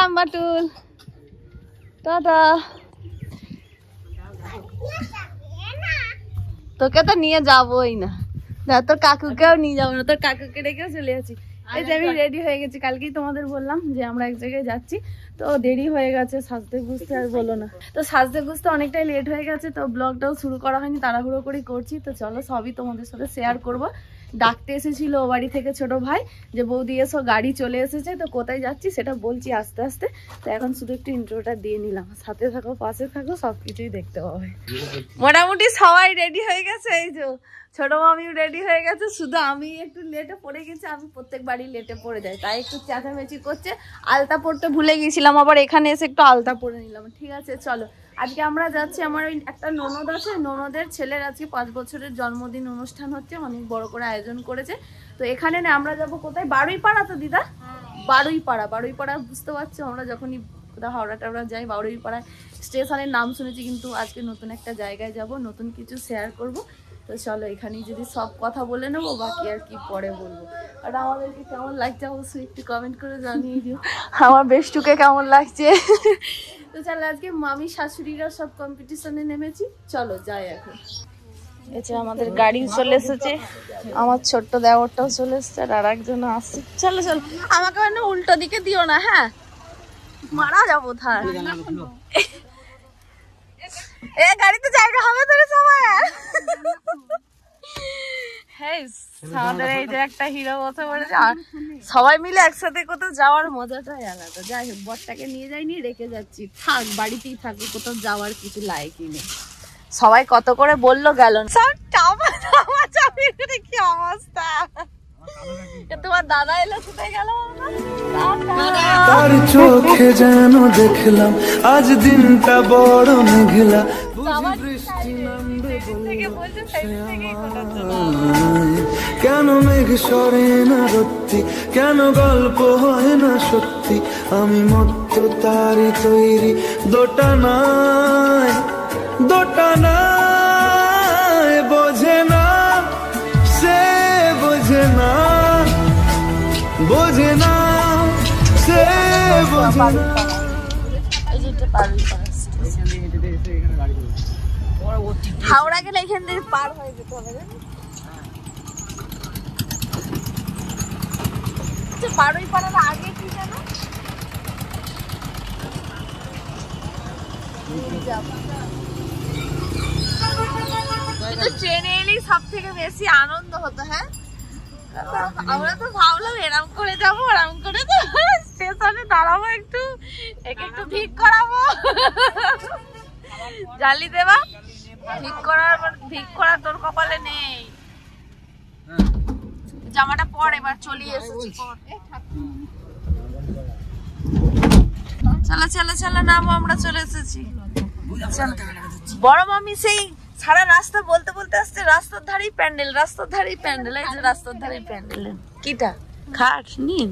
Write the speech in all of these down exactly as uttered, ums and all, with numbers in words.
গেলাম বাটুল, টাটা। তোকে তো নিয়ে যাবোই না, তোর কাকুকেও নিয়ে যাবো না, তোর কাকুকে রেখেও চলে যাচ্ছি। এই যে আমি রেডি হয়ে গেছি, কালকেই তোমাদের বললাম যে আমরা এক জায়গায় যাচ্ছি, তো দেরি হয়ে গেছে সাজতে গুজতে, আর বলো না। তো সাজতে গুজতে অনেকটাই লেট হয়ে গেছে, তো ব্লগটাও শুরু করা হয়নি, তাড়াহুড়ো করে করছি। তো চলো সবই তোমাদের সাথে শেয়ার করব। ডাকতে এসেছিল ও বাড়ি থেকে ছোট ভাই, যে বৌদি এসো গাড়ি চলে এসেছে, তো কোথায় যাচ্ছি সেটা বলছি আস্তে আস্তে। তো এখন শুধু একটু ইন্ট্রোটা দিয়ে নিলাম, সাথে থাকো পাশে থাকো, সবকিছুই দেখতে পাবে। মোটামুটি সবাই রেডি হয়ে গেছে, এই যে ছোট মামিও রেডি হয়ে গেছে, শুধু আমি একটু লেটে পড়ে গেছি। আমি প্রত্যেকবারই লেটে পড়ে যাই, তাই একটু চেঁচামেচি করছে। আলতা পড়তে ভুলে গেছিলাম, আবার এখানে এসে একটু আলতা পরে নিলাম। ঠিক আছে চলো, আজকে আমরা যাচ্ছি, আমার ওই একটা ননদ আছে, ননদের ছেলের আজকে পাঁচ বছরের জন্মদিন অনুষ্ঠান হচ্ছে, অনেক বড় করে আয়োজন করেছে। তো এখানে না আমরা যাবো কোথায়, বারুইপাড়া। তো দিদা বারুইপাড়া, বারুইপাড়া বুঝতে পারছো, আমরা যখনই কোথাও হাওড়া টাওড়া যাই বারুইপাড়া স্টেশনের নাম শুনেছি, কিন্তু আজকে নতুন একটা জায়গায় যাব, নতুন কিছু শেয়ার করব। তো চলো এখানেই যদি সব কথা বলে নেবো, বাকি আর কি পরে বলবো। আর আমাদেরকে কেমন লাগছে অবশ্যই একটু কমেন্ট করে জানিয়ে দিও, আমার বেশটুকে কেমন লাগছে। তো চলো আজকে মামি শাশুড়িরা সব কম্পিটিশনে নেমেছি, চলো যাই এখন। এসে আমাদের গাড়ি চলে এসেছে, আমার ছোট্ট দেওরটাও চলে এসেছে, আর একজন আসছে। চলো চলো, আমাকে মানে উল্টো দিকে দিও না, হ্যাঁ মারা যাবো থার। এ গাড়িতে জায়গা হবে তো রে সবাই। হ্যাঁ আমাদের এই যে একটা হিরো বসে পড়েছে, আর সবাই মিলে একসাথে কোথাও যাওয়ার মজাটাই আলাদা। যাই হোক, বরটাকে নিয়ে যাইনি, রেখে যাচ্ছি, থাক বাড়িতেই থাকুক, কোথাও যাওয়ার কিছু লাইকই নেই। সবাই কত করে বললো গেল না, সব টামা টামা চাপি করে কি অবস্থা। তোমার দাদা এলো, কোথায় গেল? তার চোখে যেন দেখলাম আজ দিনটা বড় মেঘলা, কেন মেঘ সরে না রত্তি, কেন গল্প হয় না সত্যি, আমি মত্ত তারি তৈরি দোটানায় দোটানায়, বোঝে না সে, বোঝে না বোঝে না সে, বোঝে না। হাওড়া গেলে এখান থেকে পার হয়ে যেতে হবে। বারুইপাড়ার আগে কি যেন ট্রেনে এলেই সব থেকে বেশি আনন্দ হতো। হ্যাঁ আমরা তো ভাবলাম এরম করে যাবো, এরম করে যাবো, স্টেশনে দাঁড়াবো, একটু একে একটু ভিক করাবো, জালি দেবা, ভিক করার ভিক করা তোর কপালে নেই। জামাটা পর, এবার চলে এসেছি। চলো চলো চলো নামো, আমরা চলে এসেছি। বড় মামি সেই সারা রাস্তা বলতে বলতে আসছে রাস্তার ধারেই প্যান্ডেল, রাস্তার ধারেই প্যান্ডেল, এই যে রাস্তার ধারেই প্যান্ডেল। কিটা খাট নিন।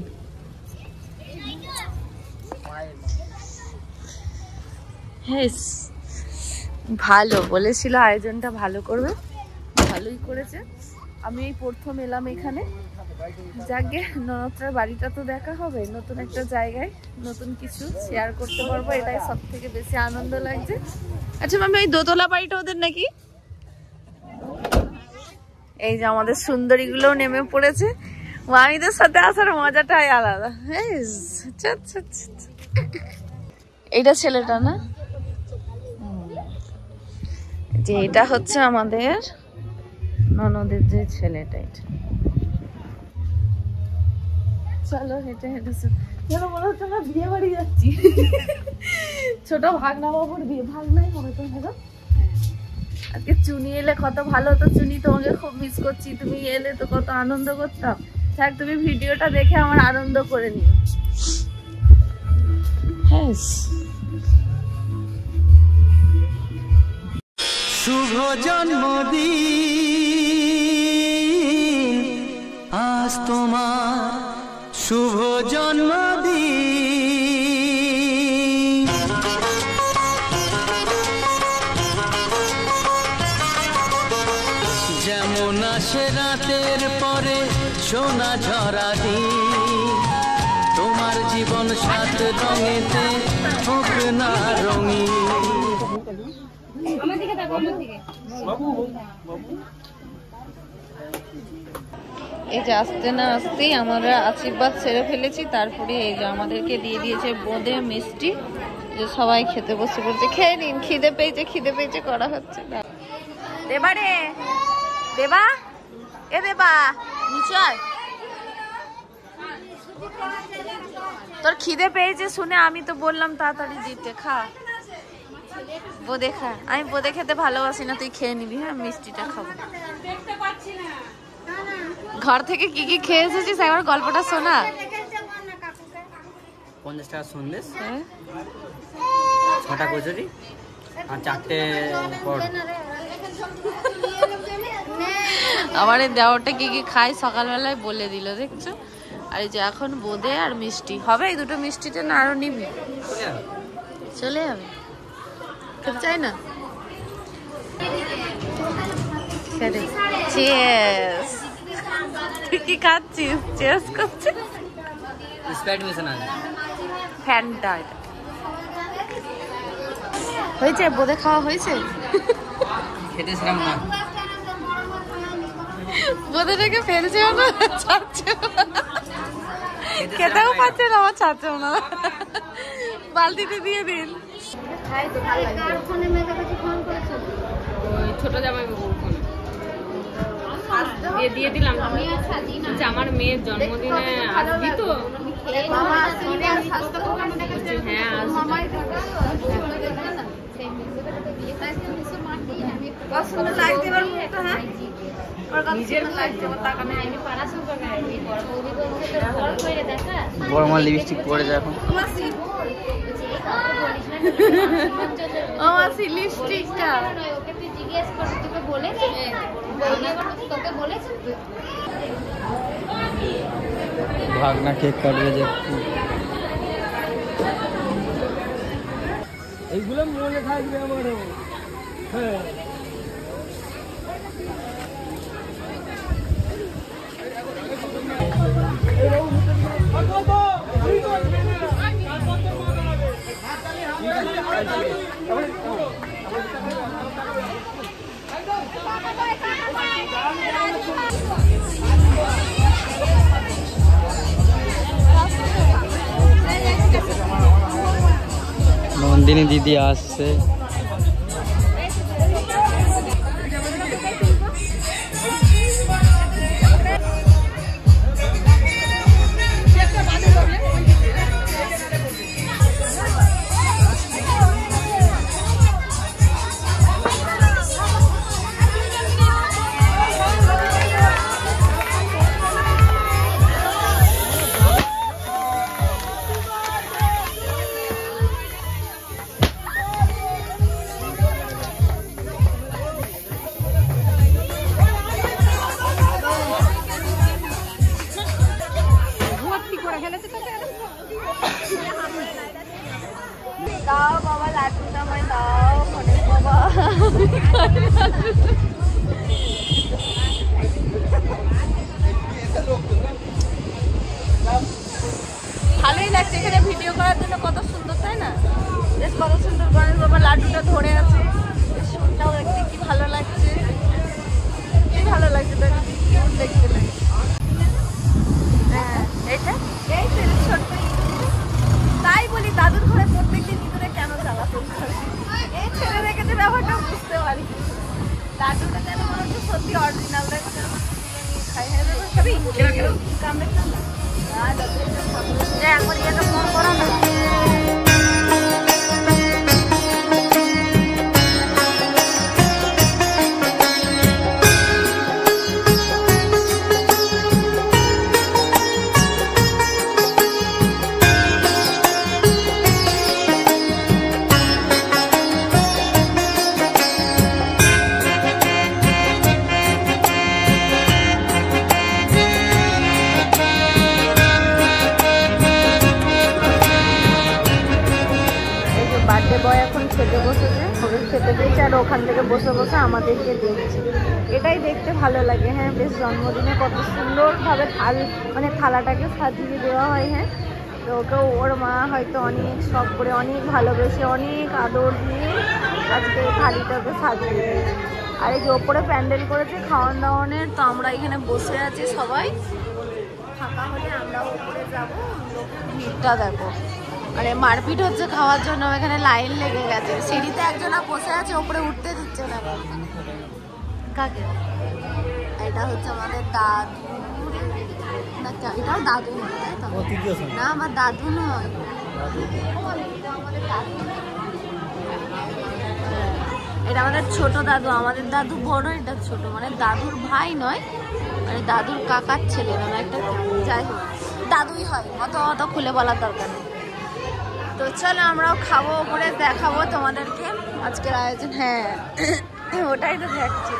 ভালো বলেছিল, আয়োজনটা ভালো করবে, ভালোই করেছে। আমি এই প্রথম এলাম এখানে, যাকে ননদটার বাড়িটা তো দেখা হবে, নতুন একটা জায়গায় নতুন কিছু শেয়ার করতে পারবো, এটাই সব থেকে বেশি আনন্দ লাগছে। আচ্ছা মামি, ওই দোতলা বাড়িটা ওদের নাকি? এই যে আমাদের সুন্দরী গুলো নেমে পড়েছে, মামিদের সাথে আসার মজাটাই আলাদা। এইটা ছেলেটা না, যে এটা হচ্ছে আমাদের ননদের যে ছেলেটা, এটা। চলো হেঁটে হেঁটে চলো, মনে হচ্ছে আমরা বিয়ে বাড়ি যাচ্ছি। ছোট ভাগনা বাবুর বিয়ে, ভাগনাই হবে তো। হ্যাঁ আজকে চুনি এলে কত ভালো হতো, চুনি তোমাকে খুব মিস করছি, তুমি এলে তো কত আনন্দ করতাম। থাক তুমি ভিডিওটা দেখে আমার আনন্দ করে নিও। হ্যাঁ শুভ জন্মদিন আজ তোমার, শুভ জন্মদিন। যেমন আসে রাতের পরে সোনা ঝরা দিন, তোমার জীবন সাত রঙেতে হোক না রঙিন। এই যে আসতে না আসতেই আমরা আশীর্বাদ সেরে ফেলেছি, তারপরে এই যে আমাদেরকে দিয়ে দিয়েছে বোঁদে মিষ্টি, যে সবাই খেতে বসে পড়ছে। খেয়ে নিন, খিদে পেয়েছে খিদে পেয়েছে করা হচ্ছে না। দেবা রে দেবা, এ দেবা নিচয়, তোর খিদে পেয়েছে শুনে আমি তো বললাম তাড়াতাড়ি দিতে। খা বোঁদে খা, আমি বোঁদে খেতে ভালোবাসি না, তুই খেয়ে নিবি। হ্যাঁ মিষ্টিটা খাবো। ঘর থেকে কি কি খেয়ে এসেছিস একবার গল্পটা শোনা। পঞ্চাশ টাকা সন্দেশ, ছটা কচুরি আর চারটে পরোটা। আমার এই দেওয়ারটা কি কি খাই সকালবেলায় বলে দিল, দেখছো। আর এই যে এখন বোঁদে আর মিষ্টি হবে, এই দুটো মিষ্টিতে না আরো নিবি, চলে যাবে। খেতে চাই না। চিয়ার্স। তুই কি খাচ্ছিস? চিয়ার্স করছিস? স্প্রাইট মিশানো আছে। ফ্যানটা এটা হয়েছে, বোঁদে খাওয়া হয়েছে। খেতেছিলাম না, বোঁদেটাকে ফেলছেও না, ছাড়ছেও না, খেতেও পাচ্ছে না, আমার ছাড়ছেও না। বালতিতে দিয়ে দিন। ছোট জামাই বাবুর ফোনে দিয়ে দিয়ে দিলাম যে আমার মেয়ের জন্মদিনে আসবি তো। হ্যাঁ বড় মাল লিপস্টিক পরে যায় এখন। ও আসি লিপস্টিকটা ভাগনা কেক কাটবে যে এইগুলো মনে থাকবে আমারও। হ্যাঁ নন্দিনী দিদি আসছে। দাও বাবা লাড্ডুটা আমায় দাও, মানে বাবা ভালোই লাগছে এখানে ভিডিও করার জন্য, কত সুন্দর তাই না? বেশ কত সুন্দর গণেশ বাবা লাড্ডুটা ধরে আছে, শুনটাও দেখতে কি ভালো লাগছে, কি ভালো লাগছে দেখতে লাগে। হ্যাঁ এইটা এই ছোট্ট তাই বলি দাদুর ঘরে প্রত্যেকদিন ভিতরে কেন চালাচল করে, এই ছেলে রেখেছে ব্যাপারটা বুঝতে পারি। লাড্ডুটা যেন মনে হচ্ছে সত্যি অরিজিনাল, খাই হ্যাঁ খাবি কামড়ে একবার ইয়েটা ফোন করা না। বার্থডে বয় এখন খেতে বসেছে, ওকে খেতে দিয়েছে আর ওখান থেকে বসে বসে আমাদেরকে দেখছে, এটাই দেখতে ভালো লাগে। হ্যাঁ বেশ জন্মদিনে কত সুন্দরভাবে থাল মানে থালাটাকে সাজিয়ে দেওয়া হয়। হ্যাঁ তো ওকে ওর মা হয়তো অনেক শখ করে অনেক ভালোবেসে অনেক আদর দিয়ে আজকে এই থালিটাকে সাজিয়ে দিয়েছে। আর এই যে ওপরে প্যান্ডেল করেছে খাওয়ান দাওয়ানের, তো আমরা এখানে বসে আছি সবাই। ফাঁকা হলে আমরা ওপরে যাবো, ভিড়টা দেখো। মানে মারপিট হচ্ছে খাওয়ার জন্য, এখানে লাইন লেগে গেছে। সিঁড়িতে একজনা বসে আছে, ওপরে উঠতে দিচ্ছে না। কাকে? এটা হচ্ছে আমাদের দাদু, এটাও দাদু নয় তাই তো? না আমার দাদু নয়, এটা আমাদের ছোট দাদু। আমাদের দাদু বড়, এটা ছোট, মানে দাদুর ভাই নয়, মানে দাদুর কাকার ছেলে মানে একটা, যাই হোক দাদুই হয়, অত অত খুলে বলার দরকার নেই। তো চলো আমরাও খাবো, ওপরে দেখাবো তোমাদেরকে আজকের আয়োজন। হ্যাঁ ওটাই তো দেখছি।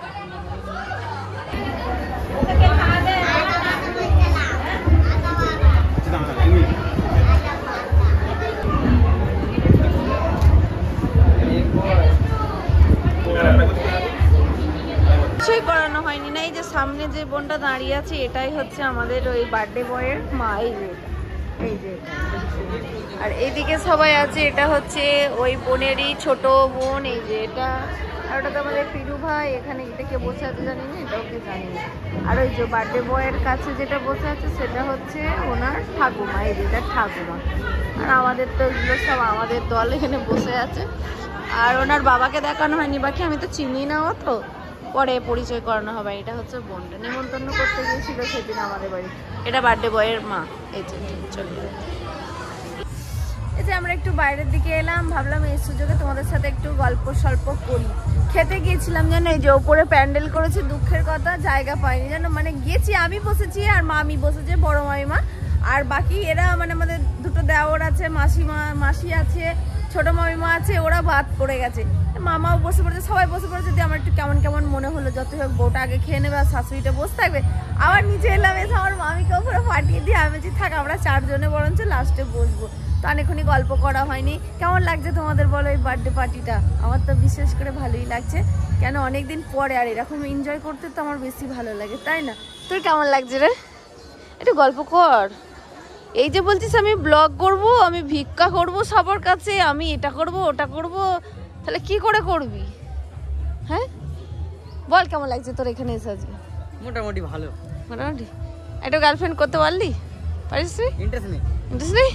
কিছুই করানো হয়নি না। এই যে সামনে যে বোনটা দাঁড়িয়ে আছে এটাই হচ্ছে আমাদের ওই বার্থডে বয়ের মা। এই যে এই যে, আর এইদিকে সবাই আছে, এটা হচ্ছে ওই বোনেরই ছোট বোন। এই যে এটা, আর ওটা তো আমাদের পিরু ভাই। এখানে এটাকে বসে আছে জানি না, এটা ওকে জানি না। আর ওই যে বার্থডে বয়ের কাছে যেটা বসে আছে সেটা হচ্ছে ওনার ঠাকুমা। এই যে এটা ঠাকুমা। আর আমাদের তো এগুলো সব আমাদের দল এখানে বসে আছে। আর ওনার বাবাকে দেখানো হয়নি, বাকি আমি তো চিনি না, ও তো পরে পরিচয় করানো হবে। এটা হচ্ছে বোনটা নিমন্ত্রণ করতে গিয়েছিল সেদিন আমাদের বাড়ি। এটা বার্থডে বয়ের মা। এই যে চলে এই যে আমরা একটু বাইরের দিকে এলাম, ভাবলাম এই সুযোগে তোমাদের সাথে একটু গল্প সল্প করি। খেতে গিয়েছিলাম জানো, এই যে ওপরে প্যান্ডেল করেছে, দুঃখের কথা জায়গা পাইনি জানো। মানে গেছি আমি বসেছি আর মামি বসেছে, বড় মামিমা। আর বাকি এরা মানে আমাদের দুটো দেওর আছে, মাসিমা মাসি আছে, ছোট মামিমা আছে, ওরা বাদ পড়ে গেছে। মামাও বসে পড়েছে, সবাই বসে পড়েছে। দিয়ে আমার একটু কেমন কেমন মনে হলো, যত হোক বউটা আগে খেয়ে নেবে আর শাশুড়িটা বসে থাকবে। আবার নিচে এলাম, এসে আমার মামিকে উপরে পাঠিয়ে দিয়ে আমি যে থাক আমরা চারজনে বরঞ্চ লাস্টে বসবো। তো অনেকক্ষণই গল্প করা হয়নি। কেমন লাগছে তোমাদের বলো এই বার্থডে পার্টিটা? আমার তো বিশেষ করে ভালোই লাগছে, কেন অনেকদিন পরে, আর এরকম এনজয় করতে তো আমার বেশি ভালো লাগে, তাই না? তোর কেমন লাগছে রে? একটু গল্প কর। এই যে বলছিস আমি ব্লগ করব, আমি ভিক্ষা করব সবার কাছে, আমি এটা করব ওটা করব, তাহলে কি করে করবি? হ্যাঁ বল কেমন লাগছে তোর এখানে এসে আজকে? মোটামুটি ভালো। মোটামুটি। একটা গার্লফ্রেন্ড করতে পারলি? পারিস নি? ইন্টারেস্ট নেই। ইন্টারেস্ট নেই?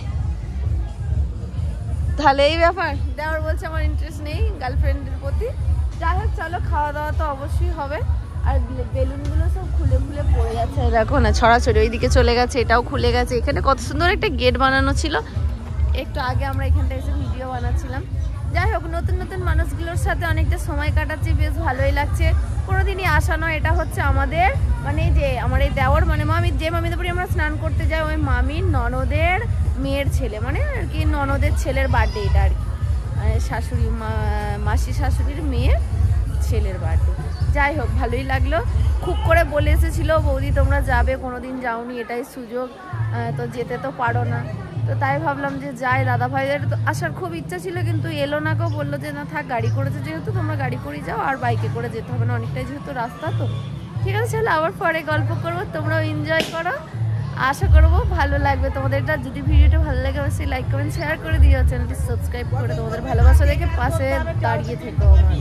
তাহলে এই ব্যাপার। দেওয়ার বলছে আমার ইন্টারেস্ট নেই গার্লফ্রেন্ডের প্রতি। যাই হোক চলো, খাওয়া দাওয়া তো অবশ্যই হবে। আর বেলুনগুলো সব খুলে খুলে পড়ে যাচ্ছে, দেখো না ছড়াছড়ি। ওইদিকে চলে গেছে, এটাও খুলে গেছে। এখানে কত সুন্দর একটা গেট বানানো ছিল, একটু আগে আমরা এখানটা এসে ভিডিও বানাচ্ছিলাম। যাই হোক নতুন নতুন মানুষগুলোর সাথে অনেকটা সময় কাটাচ্ছি, বেশ ভালোই লাগছে। কোনোদিনই আসা নয়, এটা হচ্ছে আমাদের মানে যে আমার এই দেওয়ার মানে মামি, যে মামিদের বাড়ি আমরা স্নান করতে যাই ওই মামির ননদের মেয়ের ছেলে, মানে আর কি ননদের ছেলের বার্থডে এটা আর কি, শাশুড়ি মাসি শাশুড়ির মেয়ের ছেলের বার্থডে। যাই হোক ভালোই লাগলো। খুব করে বলে এসেছিলো বৌদি তোমরা যাবে, কোনোদিন যাওনি, এটাই সুযোগ, তো যেতে তো পারো না। তো তাই ভাবলাম যে যাই, দাদা ভাইদের তো আসার খুব ইচ্ছা ছিল কিন্তু এলো না। কেউ বললো যে না থাক, গাড়ি করেছে যেহেতু তোমরা গাড়ি করে যাও, আর বাইকে করে যেতে হবে না, অনেকটাই যেহেতু রাস্তা। তো ঠিক আছে চলো আবার পরে গল্প করবো, তোমরাও এনজয় করো, আশা করবো ভালো লাগবে তোমাদের। এটা যদি ভিডিওটা ভালো লাগে অবশ্যই লাইক কমেন্ট শেয়ার করে দিও, চ্যানেলটি সাবস্ক্রাইব করে তোমাদের ভালোবাসা দেখে পাশে দাঁড়িয়ে থেকো আমার।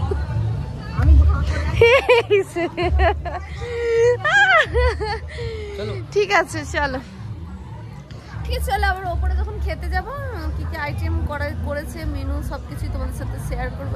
ঠিক আছে চলো, ঠিক আছে চলো আবার ওপরে যখন খেতে যাবো কি কি আইটেম করা করেছে মেনু সবকিছুই তোমাদের সাথে শেয়ার করবো।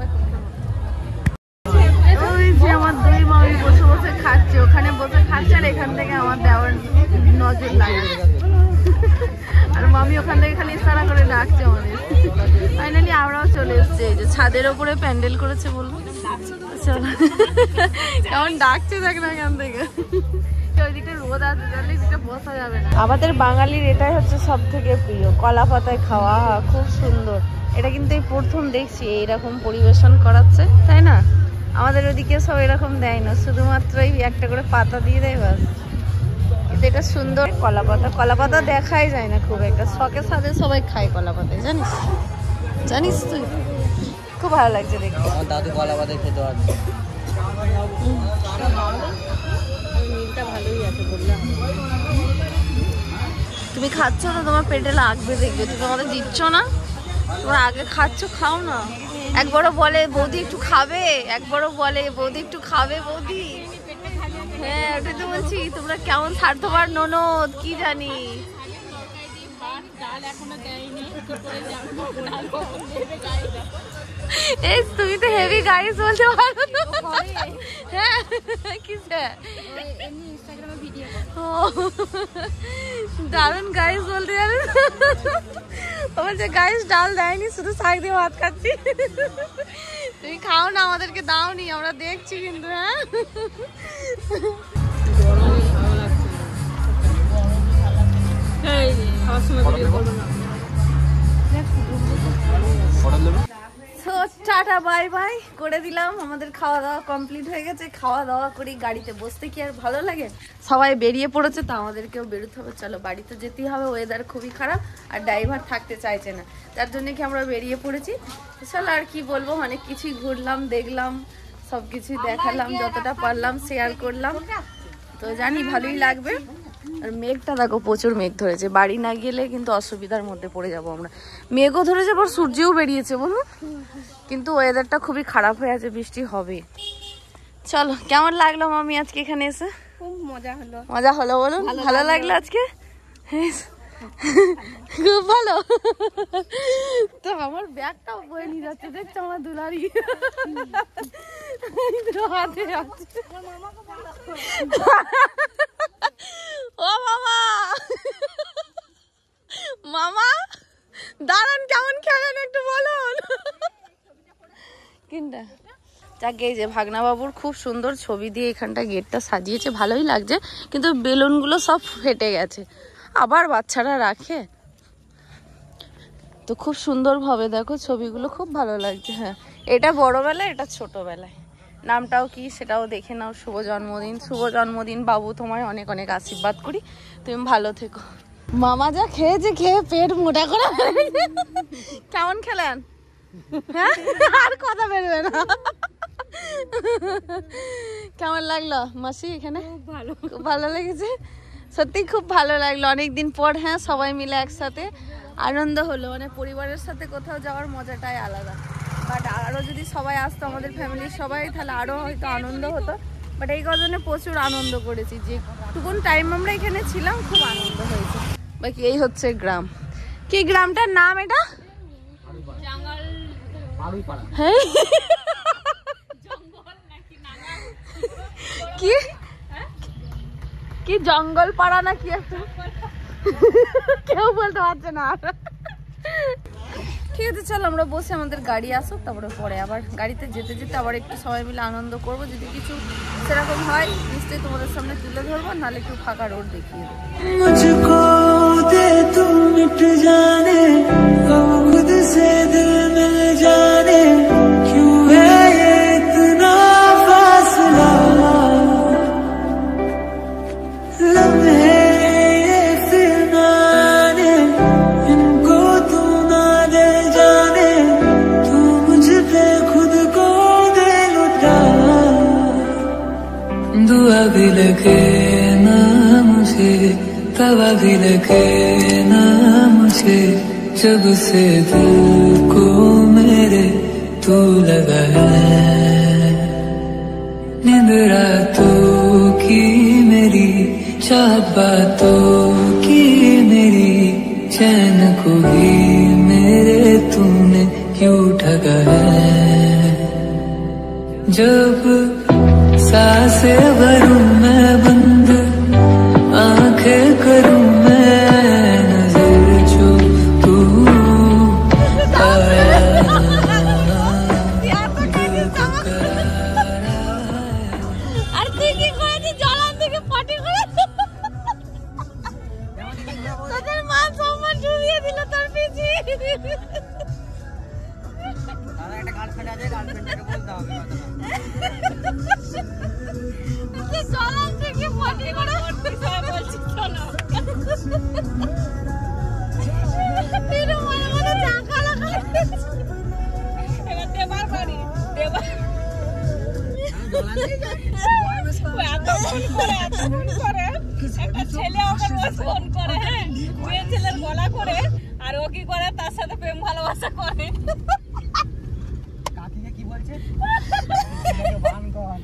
ওই যে আমার দুই মামি বসে বসে খাচ্ছে, ওখানে বসে খাচ্ছে আর এখান থেকে আমার দেওয়ার নজর লাগে, আর মামি ওখান থেকে খালি ইশারা করে ডাকছে আমাদের। ফাইনালি আমরাও চলে এসছি, এই যে ছাদের ওপরে প্যান্ডেল করেছে বলবো। চলো কেমন ডাকছে দেখ না এখান থেকে, ওইদিকে রোদ আছে জানলে এদিকে বসা যাবে না। আমাদের বাঙালির এটাই হচ্ছে সব থেকে প্রিয়, কলা পাতায় খাওয়া, খুব সুন্দর। এটা কিন্তু এই প্রথম দেখছি এইরকম পরিবেশন করাচ্ছে, তাই না? আমাদের ওদিকে সব এরকম দেয় না, শুধুমাত্র এই একটা করে পাতা দিয়ে দেয় বাস। কিন্তু এটা সুন্দর কলা পাতা, কলা পাতা দেখাই যায় না খুব একটা, শখের সাথে সবাই খায় কলা পাতায়, জানিস? জানিস তুই? খুব ভালো লাগছে দেখতে। দাদু কলা পাতায় খেতে পারবে। মিলটা ভালোই আছে বললাম। তুমি খাচ্ছ না, তোমার পেটে লাগবে দেখবে, তুমি আমাদের দিচ্ছ না, তোমরা আগে খাচ্ছ, খাও না। একবারও বলে বৌদি একটু খাবে, একবারও বলে বৌদি একটু খাবে বৌদি। হ্যাঁ ওটাই তো বলছি, তোমরা কেমন স্বার্থপর ননদ কি জানি। এই তুমি তো হেভি গাইস বলতে পারো না। হ্যাঁ কিসে দারুন গাইস বলতে জানো। বলছে গাইস ডাল দেয়নি, শুধু শাক দিয়ে ভাত খাচ্ছি। তুমি খাও না, আমাদেরকে দাও নি, আমরা দেখছি কিন্তু। হ্যাঁ টাটা বাই বাই করে দিলাম। আমাদের খাওয়া দাওয়া কমপ্লিট হয়ে গেছে। খাওয়া দাওয়া করে গাড়িতে বসতে কি আর ভালো লাগে? সবাই বেরিয়ে পড়েছে, তো আমাদেরকেও বেরোতে হবে। চলো বাড়িতে যেতেই হবে, ওয়েদার খুবই খারাপ আর ড্রাইভার থাকতে চাইছে না, তার জন্য কি আমরা বেরিয়ে পড়েছি। চলো আর কি বলবো, অনেক কিছুই ঘুরলাম, দেখলাম, সব কিছুই দেখালাম, যতটা পারলাম শেয়ার করলাম। তো জানি ভালোই লাগবে। আর মেঘটা দেখো, প্রচুর মেঘ ধরেছে, বাড়ি না গেলে কিন্তু অসুবিধার মধ্যে পড়ে যাব আমরা। মেঘও ধরেছে, আবার সূর্যও বেরিয়েছে বলুন, কিন্তু ওয়েদারটা খুবই খারাপ হয়ে আছে, বৃষ্টি হবে। চলো কেমন লাগলো মামি আজকে এখানে এসে? খুব মজা হলো। মজা হলো বলুন, ভালো লাগলো আজকে? খুব ভালো। তো আমার ব্যাগটাও বয়ে নিয়ে যাচ্ছে, দেখছো আমার দুলারি হাতে আছে। ও মামা, মামা দাঁড়ান, কেমন খেলেন একটু বলুন। কিনটা যাকে এই যে ভাগনা বাবুর খুব সুন্দর ছবি দিয়ে এখানটা গেটটা সাজিয়েছে, ভালোই লাগছে, কিন্তু বেলুনগুলো সব ফেটে গেছে, আবার বাচ্চারা রাখে তো খুব সুন্দরভাবে দেখো ছবিগুলো, খুব ভালো লাগছে। হ্যাঁ এটা বড়বেলায়, এটা ছোটবেলায়। নামটাও কি সেটাও দেখে নাও। শুভ জন্মদিন, শুভ জন্মদিন বাবু, তোমায় অনেক অনেক আশীর্বাদ করি, তুমি ভালো থেকো। মামা যা খেয়েছে, খেয়ে পেট মোটা করে। কেমন খেলেন? হ্যাঁ আর কথা বেরোবে না। কেমন লাগলো মাসি এখানে? খুব ভালো, খুব ভালো লেগেছে, সত্যি খুব ভালো লাগলো অনেকদিন পর। হ্যাঁ সবাই মিলে একসাথে আনন্দ হলো, মানে পরিবারের সাথে কোথাও যাওয়ার মজাটাই আলাদা। বাট আরও যদি সবাই আসতো, আমাদের ফ্যামিলির সবাই, তাহলে আরও হয়তো আনন্দ হতো। বাট এই কজনে প্রচুর আনন্দ করেছি, যেটুকুন টাইম আমরা এখানে ছিলাম খুব আনন্দ হয়েছে। বাকি এই হচ্ছে গ্রাম। কি গ্রামটার নাম এটা? হ্যাঁ কি কি জঙ্গল পাড়া না কি একটা, কেউ বলতে পারছে না। ঠিক আছে চলো আমরা বসে, আমাদের গাড়ি আসো, তারপরে পরে আবার গাড়িতে যেতে যেতে আবার একটু সবাই মিলে আনন্দ করব। যদি কিছু সেরকম হয় নিশ্চয়ই তোমাদের সামনে তুলে ধরবো, নাহলে একটু ফাঁকা রোড দেখিয়ে দেবো। मुझको दे तू मिट जाने, हम खुद से दिल मिल जाने, क्यों है ये इतना फासला, लम्हे ये फिरनाने, इनको तू ना दे जाने, तू मुझ पे खुद को दे लुटा, दुआ भी लगे ना मुझे, तवा भी लगे ना मुझे, जब से दिल को मेरे तू लगा है, नींद रातों की मेरी, चाहत बातों की मेरी, चैन को भी मेरे तूने क्यों ठगा है। जब सांसें भरूं मैं बंद, आंखें करूं मैं नजर, जो तू आया আর তুই কি করেছিস? জলান থেকে পটি করে তোদের মা সম্মান ডুবিয়ে দিল তোর পিছি। দাদা একটা গার্লফ্রেন্ড আছে, গার্লফ্রেন্ডটাকে বলতে হবে জলান থেকে পটি করে বলছি চলো। এর মনে মনে চাকা লাগাই এবার দেবার বাড়ি দেবার এত ফোন করে, এত ফোন করে, একটা ছেলে আমার রোজ ফোন করে। হ্যাঁ কি করে তার সাথে প্রেম ভালোবাসা করে। কাকিকে কি বলছে? বান কর।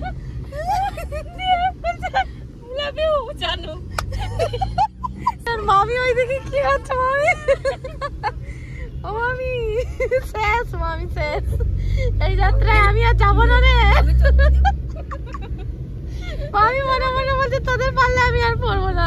লাভ ইউ জানু। আর মামি ওই দেখে কি হচ্ছে মামি? ও মামি শেষ, মামি শেষ, এই যাত্রায় আমি আর যাবো না রে। মামি মনে মনে বলছে তোদের পারলে আমি আর পড়বো না।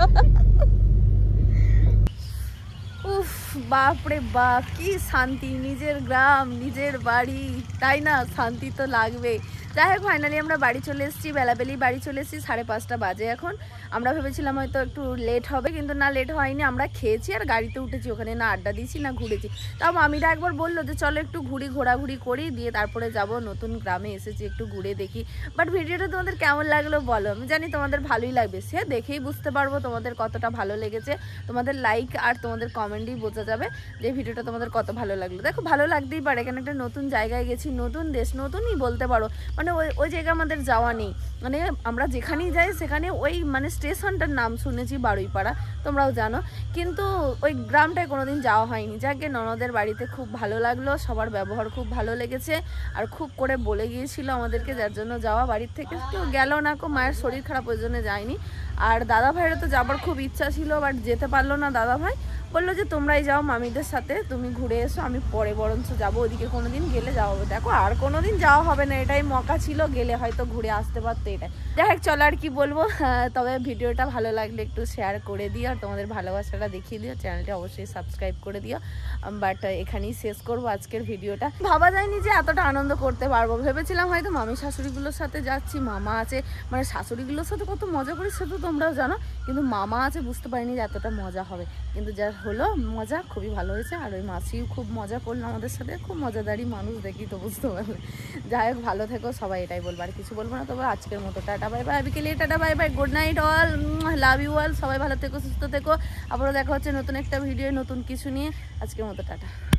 উফ বাপরে বাপ, কি শান্তি, নিজের গ্রাম নিজের বাড়ি, তাই না? শান্তি তো লাগবে। যাই হোক, ফাইনালি আমরা বাড়ি চলে এসেছি, বেলাবেলি বাড়ি চলে এসেছি, সাড়ে পাঁচটা বাজে এখন। আমরা ভেবেছিলাম হয়তো একটু লেট হবে, কিন্তু না লেট হয়নি। আমরা খেয়েছি আর গাড়িতে উঠেছি, ওখানে না আড্ডা দিয়েছি না ঘুরেছি। তাও মামিরা একবার বললো যে চলো একটু ঘুরি, ঘোরাঘুরি করি, দিয়ে তারপরে যাব। নতুন গ্রামে এসেছি, একটু ঘুরে দেখি। বাট ভিডিওটা তোমাদের কেমন লাগলো বলো, আমি জানি তোমাদের ভালোই লাগবে, সে দেখেই বুঝতে পারবো তোমাদের কতটা ভালো লেগেছে। তোমাদের লাইক আর তোমাদের কমেন্টই বোঝা যাবে যে ভিডিওটা তোমাদের কত ভালো লাগলো। দেখো ভালো লাগতেই পারে, এখানে একটা নতুন জায়গায় গেছি, নতুন দেশ, নতুনই বলতে পারো, মানে ওই ওই জায়গা আমাদের যাওয়া নেই। মানে আমরা যেখানেই যাই সেখানে ওই মানে স্টেশনটার নাম শুনেছি বারুইপাড়া, তোমরাও জানো, কিন্তু ওই গ্রামটায় কোনোদিন যাওয়া হয়নি। যাকে ননদের বাড়িতে খুব ভালো লাগলো, সবার ব্যবহার খুব ভালো লেগেছে, আর খুব করে বলে গিয়েছিল আমাদেরকে, যার জন্য যাওয়া। বাড়ির থেকে কেউ গেল না, কো মায়ের শরীর খারাপ, ওই জন্য যায়নি। আর দাদা ভাইয়েরও তো যাবার খুব ইচ্ছা ছিল, বাট যেতে পারলো না। দাদা ভাই বললো যে তোমরাই যাও মামিদের সাথে, তুমি ঘুরে এসো, আমি পরে বরঞ্চ যাবো, ওদিকে কোনোদিন গেলে যাওয়া হবে। দেখো আর কোনোদিন যাওয়া হবে না, এটাই মকা ছিল, গেলে হয়তো ঘুরে আসতে পারতো, এটাই। যাই হোক চলো, আর কি বলবো, তবে ভিডিওটা ভালো লাগলে একটু শেয়ার করে দিও, আর তোমাদের ভালোবাসাটা দেখিয়ে দিও, চ্যানেলটা অবশ্যই সাবস্ক্রাইব করে দিও। বাট এখানেই শেষ করবো আজকের ভিডিওটা। ভাবা যায়নি যে এতটা আনন্দ করতে পারবো, ভেবেছিলাম হয়তো মামি শাশুড়িগুলোর সাথে যাচ্ছি, মামা আছে, মানে শাশুড়িগুলোর সাথে কত মজা করি সে তো তোমরাও জানো, কিন্তু মামা আছে, বুঝতে পারিনি যে এতটা মজা হবে, কিন্তু যা হলো মজা খুবই ভালো হয়েছে। আর ওই মাসিও খুব মজা করলো আমাদের সাথে, খুব মজাদারি মানুষ, দেখি তো বুঝতে পারবে। যাই হোক ভালো থেকো সবাই, এটাই বলবো, আর কিছু বলবো না। তবে আজকের মতো টাটা বাই বাই, বিকেলে tata bye bye, good night all, love you all, সবাই ভালো থেকো, সুস্থ থেকো। আবারও দেখা হচ্ছে নতুন একটা ভিডিও, নতুন কিছু নিয়ে। আজকের মতো টাটা।